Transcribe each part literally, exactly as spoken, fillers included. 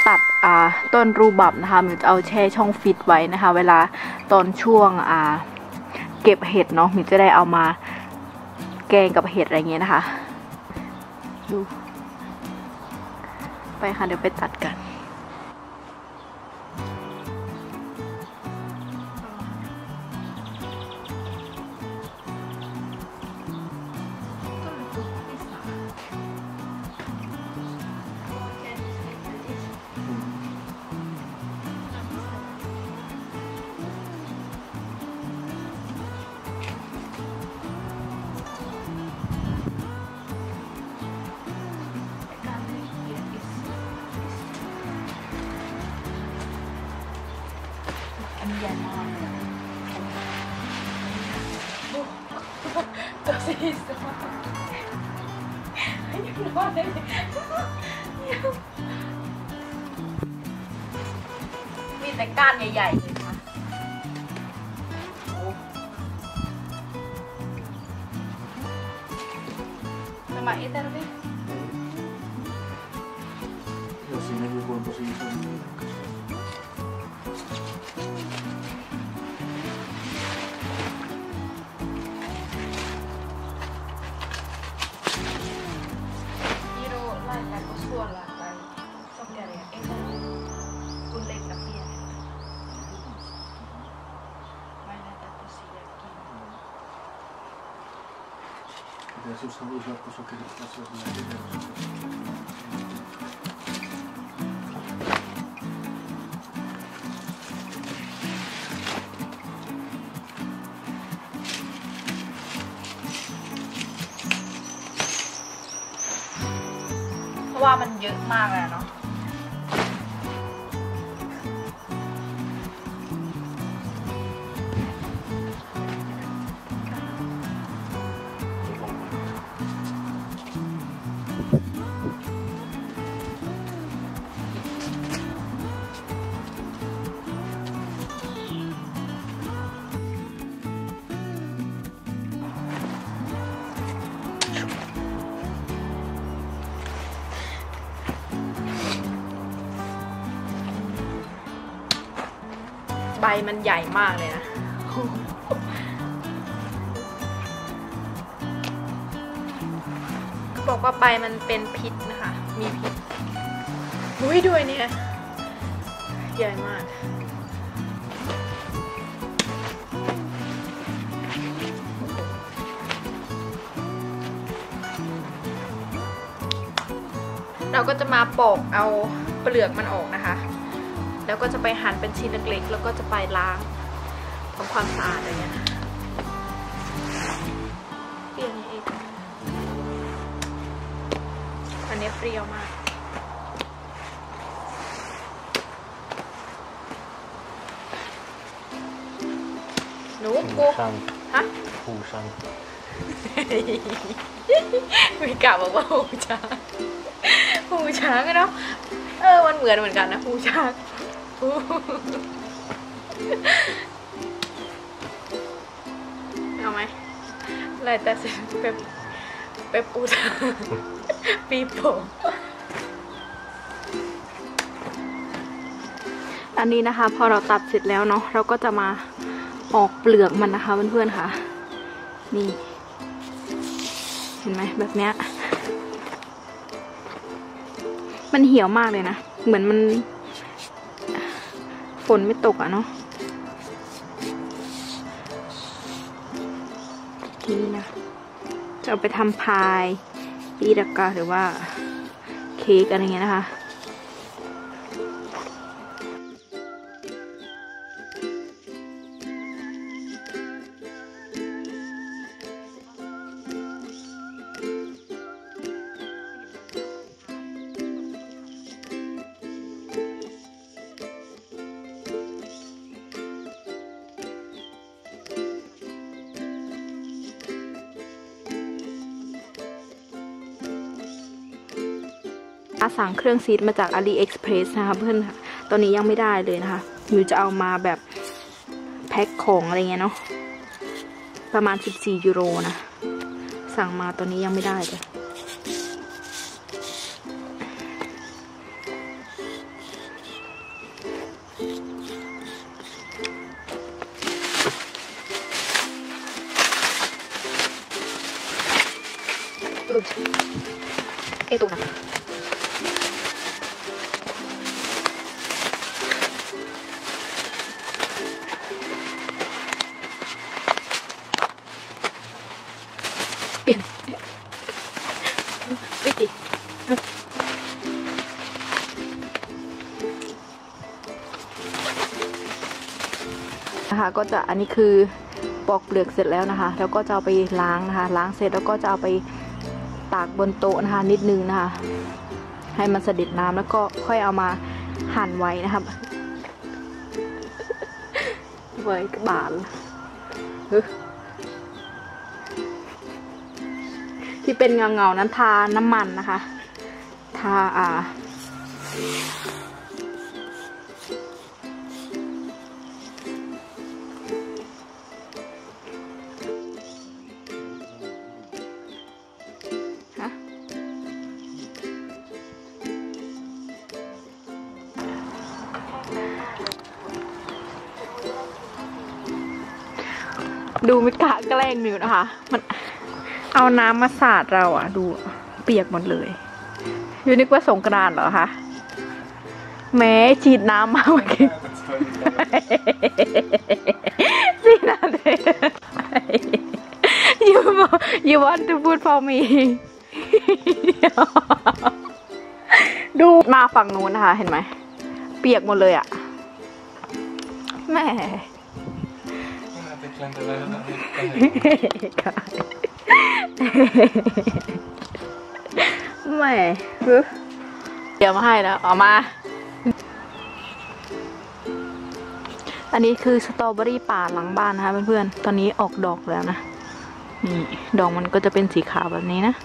ตัดอ่าต้นรูบับนะคะมิวจะเอาแช่ช่องฟิตไว้นะคะเวลาตอนช่วงอ่าเก็บเห็ดเนาะมิวจะได้เอามาแกงกับเห็ดอะไรเงี้ยนะคะดูไปค่ะเดี๋ยวไปตัดกันอันใหญ่มากตัวสีสวยยังรอดเลยมีแต่ก้านใหญ่ๆเลยค่ะสมัยเอเตอร์ดิ Jesús halusi jatkosokerittaa syömään videossa. เพราะว่ามันเยอะมากเลยเนาะใบมันใหญ่มากเลยนะบอกว่าใบมันเป็นพิษนะคะมีพิษอุ้ยด้วยเนี่ยใหญ่มากเราก็จะมาปอกเอาเปลือกมันออกนะคะแล้วก็จะไปหั่นเป็นชิ้นเล็กๆแล้วก็จะไปล้างทำความสะอาดอะไรเงี้ยเปรี้ยวนี่เองอันนี้เปรี้ยวมากหนูกูฮะหูช้างมีกะบอกว่าหูช้างหูช้างเนาะเออมันเหมือนเหมือนกันนะหูช้างเอาไหมอะไรแต่เสร็จเป๊ปเป๊ปปูทาปีโป้อันนี้นะคะพอเราตัดเสร็จแล้วเนาะเราก็จะมาออกเปลือกมันนะคะเพื่อนๆค่ะนี่เห็นไหมแบบเนี้ยมันเหี่ยวมากเลยนะเหมือนมันฝนไม่ตกอ่ะเนาะทีนี้นะจะเอาไปทำพายปีดักกาหรือว่าเค้กอะไรเงี้ยนะคะ สั่งเครื่องซีดมาจาก AliExpress นะคะเพื่อนค่ะตอนนี้ยังไม่ได้เลยนะคะมิวจะเอามาแบบแพ็คของอะไรเงี้ยเนาะประมาณสิบสี่ยูโรนะสั่งมาตอนนี้ยังไม่ได้เลยเอตูนะเปลี่ยนวิธีนะคะก็จะอันนี้คือปอกเปลือกเสร็จแล้วนะคะแล้วก็จะเอาไปล้างนะคะล้างเสร็จแล้วก็จะเอาไปตากบนโต๊ะนะคะนิดนึงนะคะให้มันเสด็จน้ำแล้วก็ค่อยเอามาหั่นไว้นะคะไว้กระบาลที่เป็นเงาเงานั้นทาน้ำมันนะคะทาอ่าดูไม่กะแกล้งมิวนะคะมันเอาน้ำมาสาดเราอ่ะดูเปียกหมดเลยยูนึกว่าสงกรานต์เหรอคะแม้ฉีดน้ำมาเมื่อกี้ฉีดน้ำเลย you you want to put for me ดูมาฝั่งนู้นนะคะเห็นไหมเปียกหมดเลยอ่ะแม่ไม่เดี๋ยวมาให้แล้วออกมาอันนี้คือสตรอเบอรี่ป่าหลังบ้านนะคะเพื่อนๆตอนนี้ออกดอกแล้วนะนี่ดอกมันก็จะเป็นสีขาวแบบนี้นะ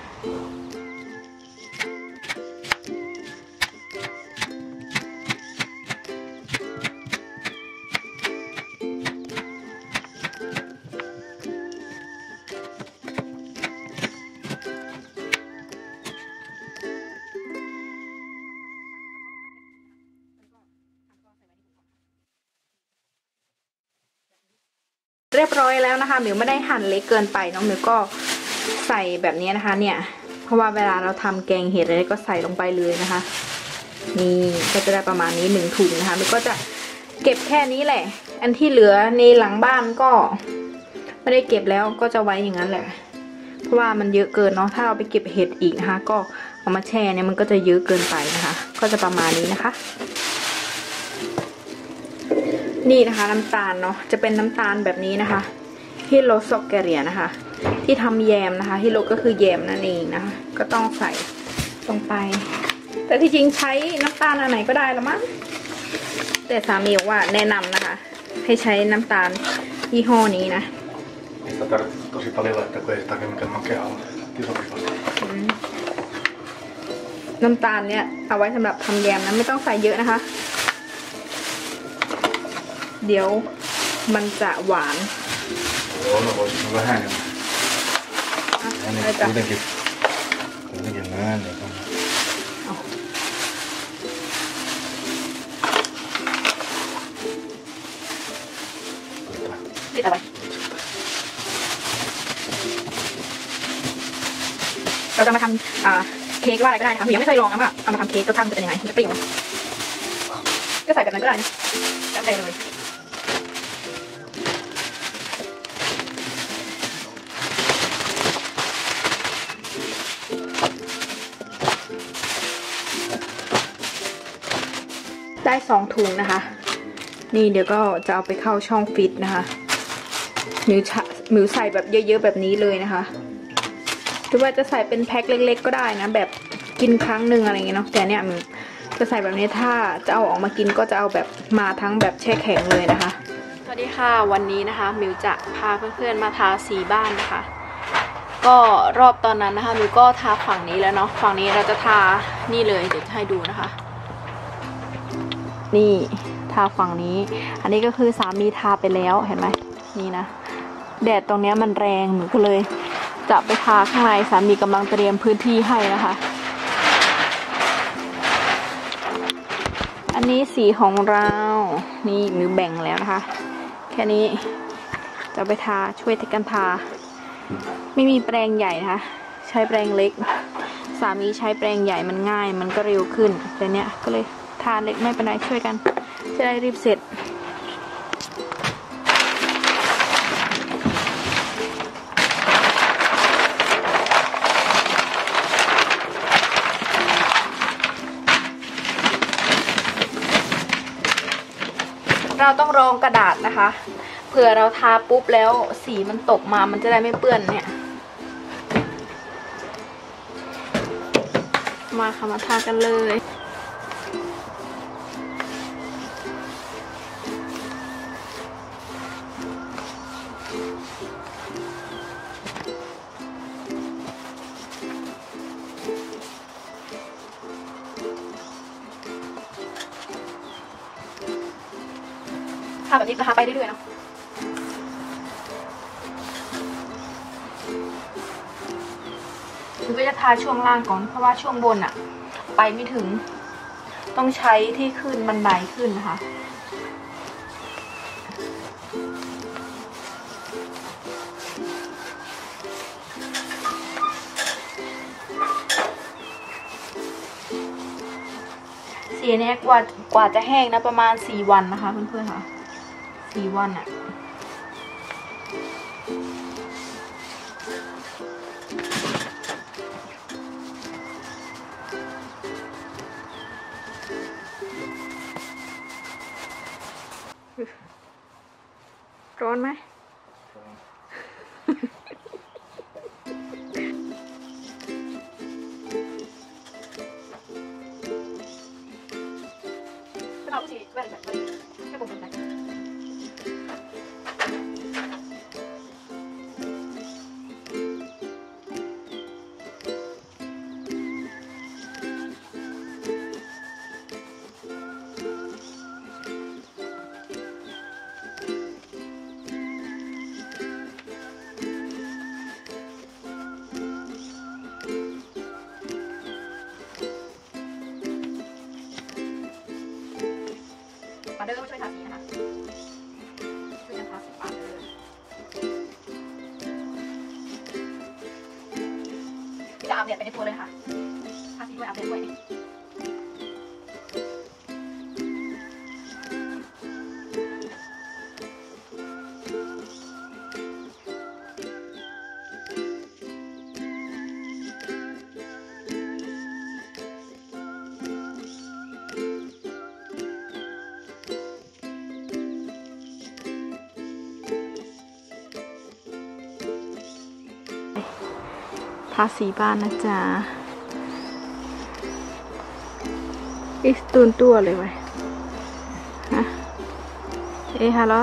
เรียบร้อยแล้วนะคะหมิวไม่ได้หั่นเล็กเกินไปน้องหมิวก็ใส่แบบนี้นะคะเนี่ยเพราะว่าเวลาเราทำแกงเห็ดอะไรก็ใส่ลงไปเลยนะคะนี่ก็จะได้ประมาณนี้หนึ่งถุงนะคะหมิวก็จะเก็บแค่นี้แหละอันที่เหลือในหลังบ้านก็ไม่ได้เก็บแล้วก็จะไว้อย่างนั้นแหละเพราะว่ามันเยอะเกินเนาะถ้าเราไปเก็บเห็ดอีกนะคะก็เอามาแช่เนี่ยมันก็จะเยอะเกินไปนะคะก็จะประมาณนี้นะคะนี่นะคะน้ำตาลเนาะจะเป็นน้ำตาลแบบนี้นะคะฮิโรซอกเกเรียนะคะที่ทำแยมนะคะฮิโรก็คือแยมนั่นเองนะคะก็ต้องใส่ลงไปแต่ที่จริงใช้น้ำตาลอันไหนก็ได้ละมั้งแต่สามีบอกว่าแนะนำนะคะให้ใช้น้ำตาลยี่ห้อนี้นะน้ำตาลเนี่ยเอาไว้สำหรับทำแยมนะไม่ต้องใส่เยอะนะคะเดี๋ยวมันจะหวานโอ้โหมันก็แห้งอันนี้กูได้กินกูได้กินนั่นเลยก็ติดอะไรเราจะมาทำอ่าเค้กว่าอะไรก็ได้นะคะหนูยังไม่เคยลองนะว่าเอามาทำเค้กจะทำจะเป็นยังไงจะเปรี้ยวก็ใส่แบบนั้นก็ได้นะแล้วแต่เลยได้สองถุงนะคะนี่เดี๋ยวก็จะเอาไปเข้าช่องฟิตนะคะมิวมิวใส่แบบเยอะๆแบบนี้เลยนะคะหรือว่าจะใส่เป็นแพ็คเล็กๆก็ได้นะแบบกินครั้งหนึ่งอะไรเงี้ยเนาะแต่เนี่ยมิวจะใส่แบบนี้ถ้าจะเอาออกมากินก็จะเอาแบบมาทั้งแบบแช่แข็งเลยนะคะสวัสดีค่ะวันนี้นะคะมิวจะพาเพื่อนๆมาทาสีบ้านนะคะก็รอบตอนนั้นนะคะมิวก็ทาฝั่งนี้แล้วเนาะฝั่งนี้เราจะทานี่เลยเดี๋ยวจะให้ดูนะคะนี่ทาฝั่งนี้อันนี้ก็คือสามีทาไปแล้วเห็นไหมนี่นะแดดตรงนี้มันแรงหนูก็เลยจะไปทาข้างในสามีกำลังเตรียมพื้นที่ให้นะคะอันนี้สีของเรานี่มิวแบ่งแล้วนะคะแค่นี้จะไปทาช่วยกันทาไม่มีแปรงใหญ่นะคะใช้แปรงเล็กสามีใช้แปรงใหญ่มันง่ายมันก็เร็วขึ้นแต่เนี้ยก็เลยทาเล็กไม่เป็นไรช่วยกันจะได้รีบเสร็จเราต้องรองกระดาษนะคะเผื่อเราทาปุ๊บแล้วสีมันตกมามันจะได้ไม่เปื้อนเนี่ยมาค่ะมาทากันเลยทาแบบนี้นะคะไปเรื่อยๆเนาะหรือก็จะทาช่วงล่างก่อนเพราะว่าช่วงบนอะไปไม่ถึงต้องใช้ที่ขึ้นบันไดขึ้นนะคะสีนี้กว่ากว่าจะแห้งนะประมาณสี่วันนะคะเพื่อนๆค่ะสี่วันอะร้อนไหมเราสิแว่นแบบนี้แค่ผมเป็นแบบมาเดินมาช่วยทาสีนะคะช่วยกันทาสีปากเลยพี่จะอาบแดดไปในตัวเลยค่ะทาสีด้วยอาบแดดด้วยทาสีบ้านนะจ๊ะอีสตูนตัวเลยไว้ฮะเอ๊ะฮัลโหล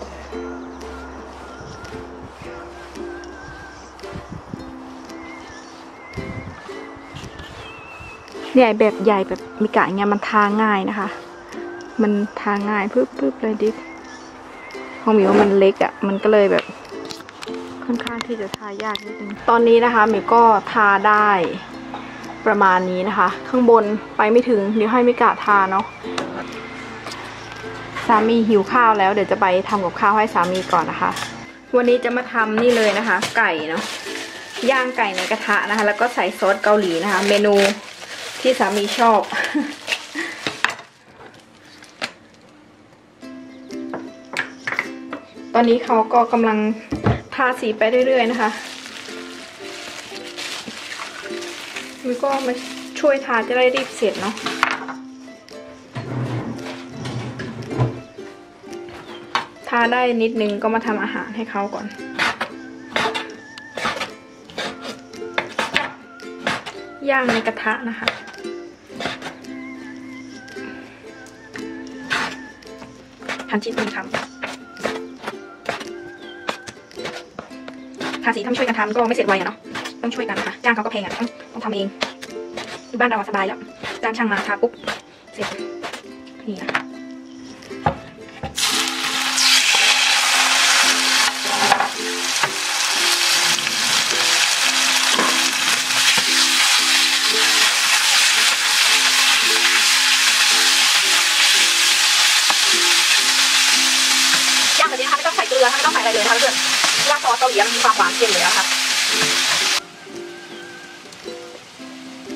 เนี่ยแบบใหญ่แบบมีกะเงี้ยมันทาง่ายนะคะมันทาง่ายปึ๊บปึ๊บเลยดิของหมิวมันเล็กอ่ะมันก็เลยแบบค่อนข้างที่จะทายากนิดนึงตอนนี้นะคะหมิวก็ทาได้ประมาณนี้นะคะข้างบนไปไม่ถึงเดี๋ยวให้มิกะทาเนาะสามีหิวข้าวแล้วเดี๋ยวจะไปทำกับข้าวให้สามีก่อนนะคะวันนี้จะมาทำนี่เลยนะคะไก่เนาะย่างไก่ในกระทะนะคะแล้วก็ใส่ซอสเกาหลีนะคะเมนูที่สามีชอบตอนนี้เขาก็กำลังทาสีไปเรื่อยๆนะคะมิวก็มาช่วยทาจะได้รีบเสร็จเนาะทาได้นิดนึงก็มาทำอาหารให้เขาก่อนย่างในกระทะนะคะหั่นชิ้นเป็นคำทาสีทำช่วยกันทำก็ไม่เสร็จไวอะเนาะต้องช่วยกันนะคะจ้างเขาก็แพงอะต้องต้องทำเองบ้านเราสบายแล้วจ้างช่างมาทาปุ๊บเสร็จนี่นะย่างแบบนี้นะคะไม่ต้องใส่เกลือไม่ต้องใส่อะไรเลยนะคะเพื่อนว่าซอสเกาหลีมันมีความหวานเค็มเลยนะคะ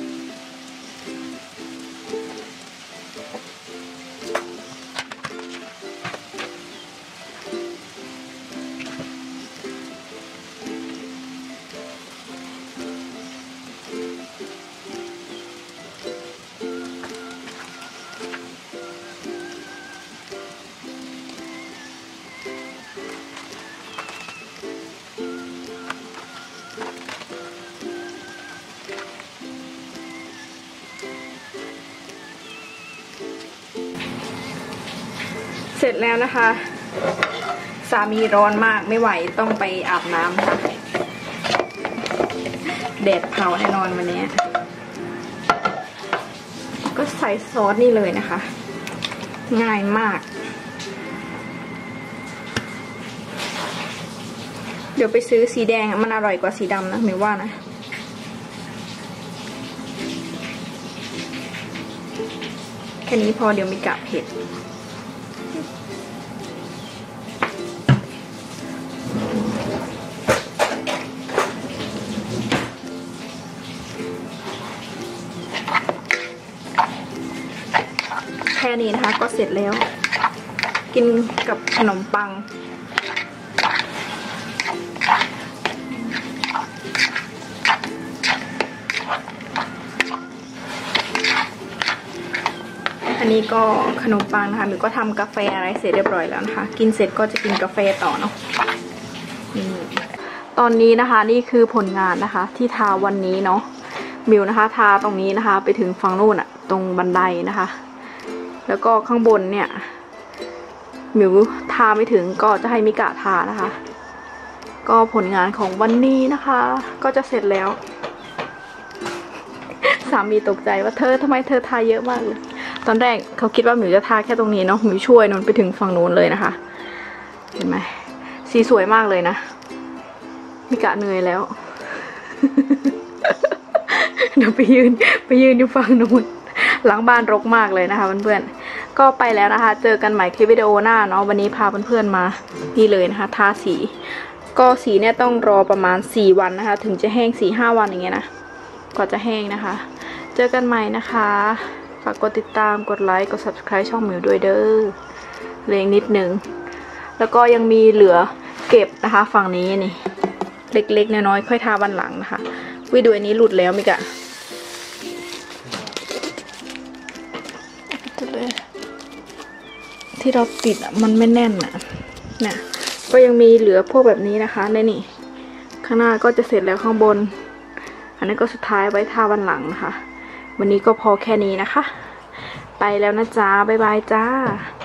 เสร็จแล้วนะคะสามีร้อนมากไม่ไหวต้องไปอาบน้ำค่ะแดดเผาแน่นอนวันนี้ก็ใส่ซอสนี่เลยนะคะง่ายมากเดี๋ยวไปซื้อสีแดงมันอร่อยกว่าสีดำนะหมายว่านะแค่นี้พอเดี๋ยวมีกะเผ็ดแค่นี้นะคะก็เสร็จแล้วกินกับขนมปังอันนี้ก็ขนมปังนะคะหรือก็ทำกาแฟอะไรเสร็จเรียบร้อยแล้วนะคะกินเสร็จก็จะกินกาแฟต่อเนาะตอนนี้นะคะนี่คือผลงานนะคะที่ทาวันนี้เนาะมิวนะคะทาตรงนี้นะคะไปถึงฝั่งนู้นอะตรงบันไดนะคะแล้วก็ข้างบนเนี่ยมิวทาไม่ถึงก็จะให้มิกะทานะคะก็ผลงานของวันนี้นะคะก็จะเสร็จแล้วสามีตกใจว่าเธอทำไมเธอทาเยอะมากเลยตอนแรกเขาคิดว่ามิวจะทาแค่ตรงนี้เนาะมิวช่วยนนไปถึงฝั่งนู้นเลยนะคะเห็นไหมสีสวยมากเลยนะมิกะเหนื่อยแล้ว เดี๋ยวไปยืนไปยืนอยู่ฝั่งนู้นหลังบ้านรกมากเลยนะคะเพื่อนๆก็ไปแล้วนะคะเจอกันใหม่คลิปวิดีโอหน้าเนาะวันนี้พาเพื่อนๆมานี่เลยนะคะทาสีก็สีเนี่ยต้องรอประมาณสี่วันนะคะถึงจะแห้งสี่ห้าวันอย่างเงี้ยนะกว่าจะแห้งนะคะเจอกันใหม่นะคะฝากกดติดตามกดไลค์กด ซับสไครบ์ ช่องมิวด้วยเด้อเล็งนิดนึงแล้วก็ยังมีเหลือเก็บนะคะฝั่งนี้นี่เล็กๆน้อยๆค่อยทาวันหลังนะคะวิดีโอนี้หลุดแล้วมิกะที่เราติดอ่ะมันไม่แน่นอ่ะเนี่ยก็ยังมีเหลือพวกแบบนี้นะคะในนี่ข้างหน้าก็จะเสร็จแล้วข้างบนอันนี้ก็สุดท้ายไว้ทาวันหลังนะคะวันนี้ก็พอแค่นี้นะคะไปแล้วนะจ๊ะบ๊ายบายจ้า